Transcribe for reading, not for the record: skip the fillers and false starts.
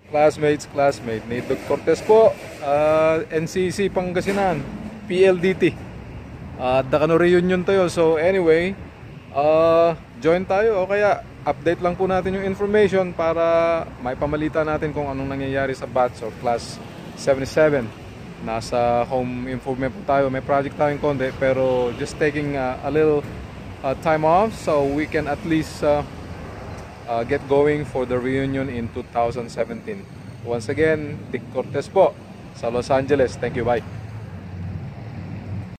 classmate. Nate Cortez po, NCC Pangasinan, PLDT. Dakano reunion tayo. So anyway, join tayo o kaya update lang po natin yung information para may pamalita natin kung anong nangyayari sa batch or class 77. Nasa home improvement po tayo. May project tayong konti pero just taking a little time off so we can at least get going for the reunion in 2017. Once again, Dick Cortez po sa Los Angeles. Thank you, bye.